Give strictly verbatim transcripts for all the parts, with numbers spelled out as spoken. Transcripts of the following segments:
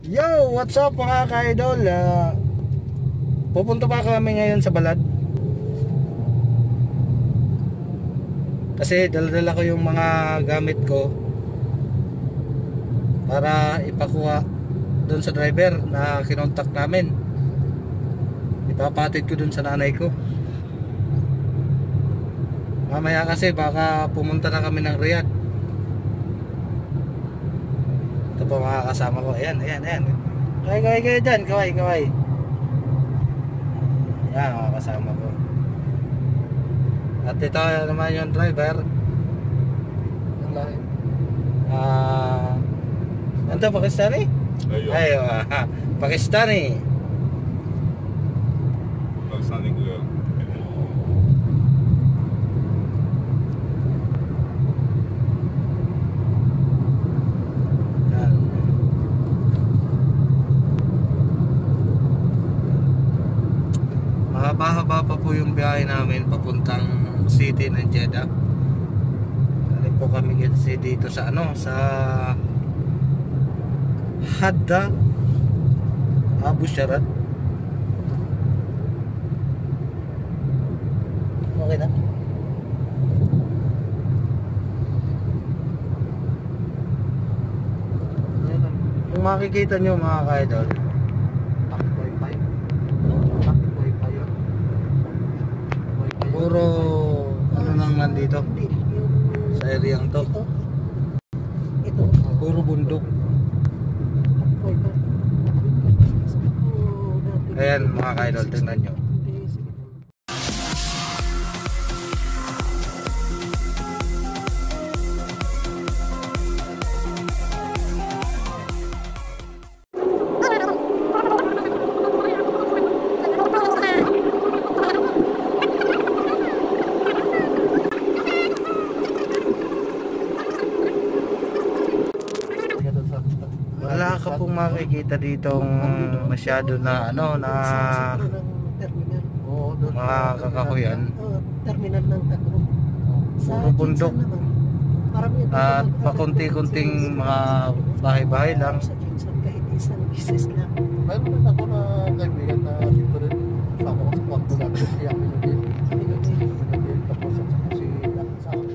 Yo, what's up mga ka-idol? Uh, pupunta pa kami ngayon sa Balad. Kasi dala-dala ko yung mga gamit ko para ipakuha doon sa driver na kinontak namin. Ipapatid ko doon sa nanay ko. Mamaya kasi baka pumunta na kami ng Riyadh. Ito po mga kasama ko. Ayan, ayan, ayan. Kaway, kaway kayo dyan. Kaway, kaway. Ayan mga kasama ko. At ito naman yung driver. Ah, uh, ano Pakistani? Ayun. Ayun. Pakistani. Pakistani ko yun. Mahaba-haba pa po yung biyahe namin papuntang city ng Jeddah. Dali po kami kasi dito sa ano, sa Hadda Abu Sharad. Okay na. Kung makikita nyo mga ka-idol, puro ano nang nandito sa areang to, puro bundok. Ayan mga ka-idol, tingnan nyo. Wala ka pong makikita ditong masyado na ano na mga kakahuyan. Terminal ng Takro. Puro bundok. At pakunti-kunting mga bahay-bahay lang. Sa Jinsan kahit isang business lang. Mayroon ako na kaibigan na dito rin. Sama ko sa kwarto natin. Siya pinagin. Pinagin. Tapos sa si sa akin.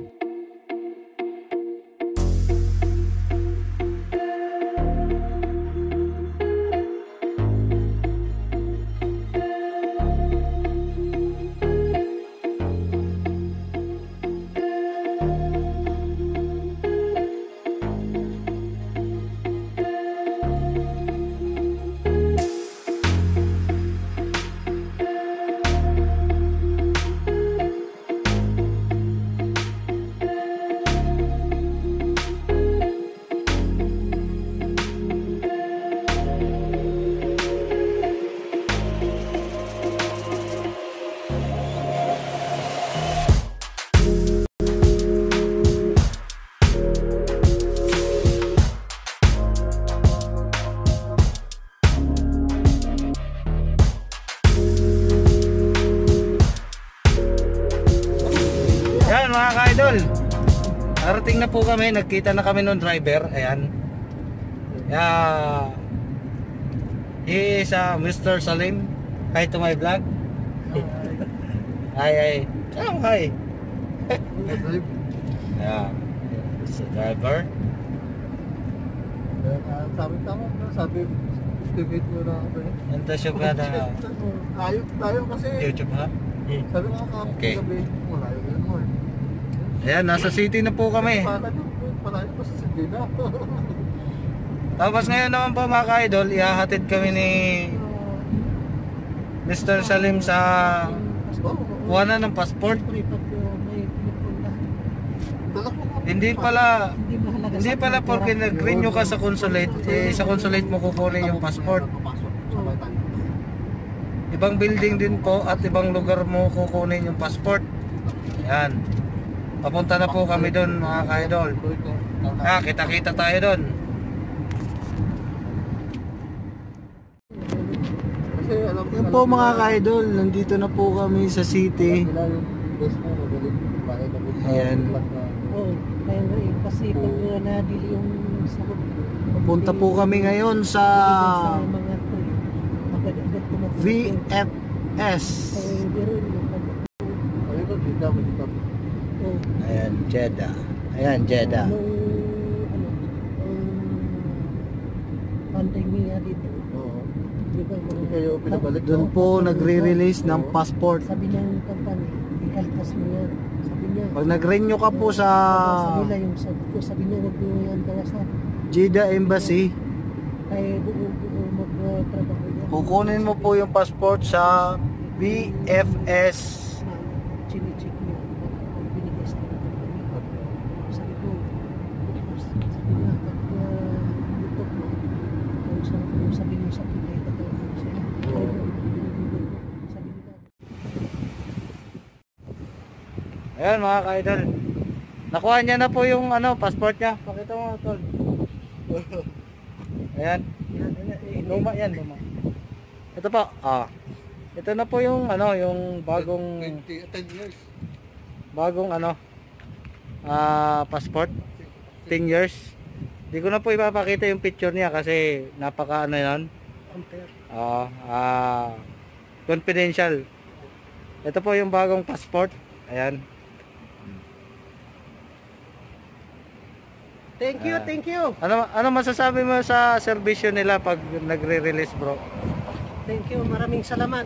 Yan mga ka-idol, narating na po kami, nagkita na kami ng driver. Ayan. Yeah. He is uh, Mister Salim. Hi to my vlog. Hi, hi. Oh, hi. Yeah. It's a driver. Sabi tama na sabi estimate mo na ako eh. Nanda siya ba na Tayo, tayo kasi YouTube ha? sabi ko ka Okay. gabi malayo yun mo eh. Ayan, nasa city na po kami. Para yun, malayo pa sa city na. Tapos ngayon naman po mga ka-idol, ihahatid kami ni Mister Salim sa kuhanan ng passport. Siyempre pag uh, may pinipula, Dala ko nga. Hindi pala hindi mahalaga Hindi sa pala pera. porque nag-renew ka sa consulate, eh, sa consulate mo kukunin yung passport. Papasok, sabay tayo. Ibang building din po at ibang lugar mo kukunin yung passport. Yan. Papunta na po kami doon mga ka-idol. Ah, kita-kita tayo doon. Kasi alam ko Yan po mga ka-idol, nandito na po kami sa city. Sila yung best mo, magaling. Bakit ako Ayan. Oo, kaya nga eh, kasi pag uh, nadili yung sa Punta po kami ngayon sa Sa mga to, agad-agad tumakbo. V F S. Kaya biro yung pag- Ayun ko, dito mo dito. oh, Ayan, Jeddah. Ayan, Jeddah. nung ano, nung pandemya dito. Oo. Di ba, mga- Kayo pinabalik Doon po nagre-release ng passport. Sabi ng company, ikaltas mo yan. Sabi niya, Pag nag-renew ka po sa sabi nila yung sabi ko, sabi niya, huwag mo yan bawasan. Jeddah Embassy, Kaya buo buo magtrabaho yan. kukunin mo po yung passport sa V F S. Chine-check niya. Ang binigay sa akin ng company. Sabi ko, bukas. Sabi niya, pag uh, lutok mo, kung saan kung sabi niyo sa akin, ay tatawag ko sila. Kaya binibigay ko. Sabi nila, Ayan mga ka-idol. Nakuha niya na po yung ano, passport niya. Pakita mo, tol. Ayan. Luma yan, luma. Ito po, ah. Ito na po yung ano, yung bagong twenty, ten years. bagong ano ah passport. ten years. Di ko na po ipapakita yung picture niya kasi napaka ano yan. Ampere. Ah, ah confidential. Ito po yung bagong passport. Ayan. Thank you, Ah. thank you. Ano ano masasabi mo sa serbisyo nila pag nagre-release, bro? Thank you, maraming salamat.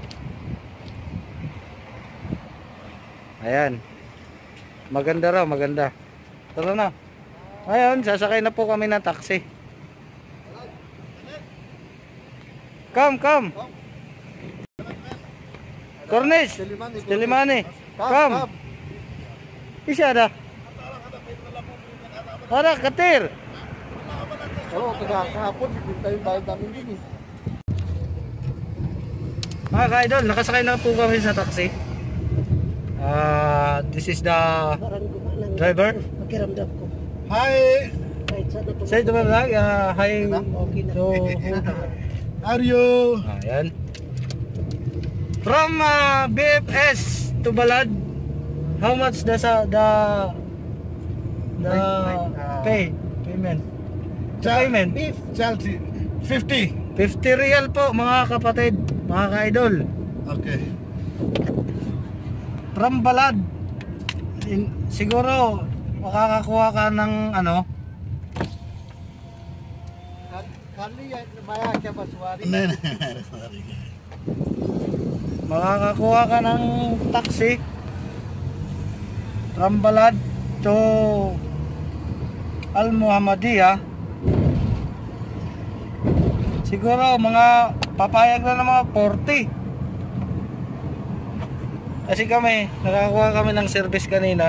Ayan. Maganda raw, maganda. Tara na. Ngayon, sasakay na po kami ng taxi. Come, come. Cornish, Telimani. Telimani. Come. Isa da. Ara, katir. Oo, taga kahapon, hindi tayo bayad namin din eh. Mga ka-idol, nakasakay na po kami sa taxi. Ah, this is the Parang gumalang. driver. Pakiramdam ko. Hi! Kahit saan ako. Say to my vlog, uh, hi Okay na. to Aryo! Ayan. From uh, B F S to Balad, how much the sa the the pay payment? The payment Beef. Chelsea, fifty. fifty real po mga kapatid, mga ka-idol. Okay. From Balad. In, siguro makakakuha ka ng ano, Kali yan, maya siya maswari. makakakuha ka ng taxi from Balad to Al Muhammadiyah. Siguro mga papayag na ng mga forty. Kasi kami, nakakuha kami ng service kanina.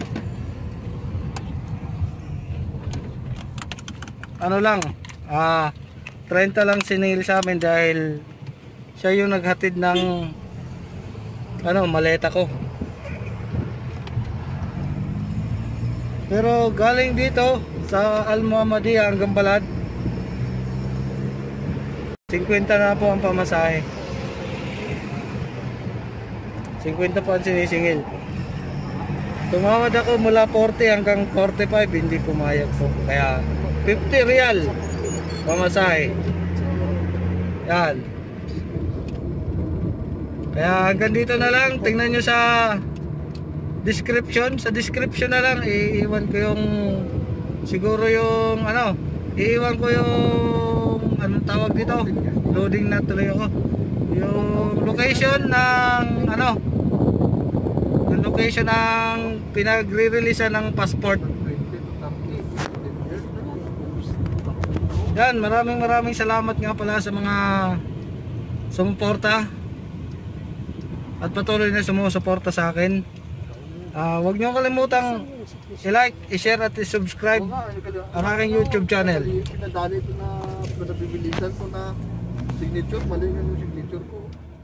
Ano lang, ah, thirty lang siningil sa amin dahil siya yung naghatid ng ano, maleta ko. Pero galing dito sa Al Muhammadiyah hanggang Balad, fifty na po ang pamasahe. fifty po ang sinisingil. Tumawad ako mula forty hanggang forty-five, hindi pumayag po. Kaya fifty real pamasahe. Yan. Kaya hanggang dito na lang. Tingnan nyo sa description. Sa description na lang iiwan ko yung siguro yung ano, iiwan ko yung anong tawag dito, loading na tuloy ako, yung location ng ano, yung location ng pinagre-release ng passport. Yan, maraming maraming salamat nga pala sa mga sumuporta at patuloy na sumusuporta sa akin. Ah, huwag niyo kalimutang i-like, i-share at i-subscribe ang aking YouTube channel. Pinadali ito na nabibilisan ko na signature, mali nga yung signature ko.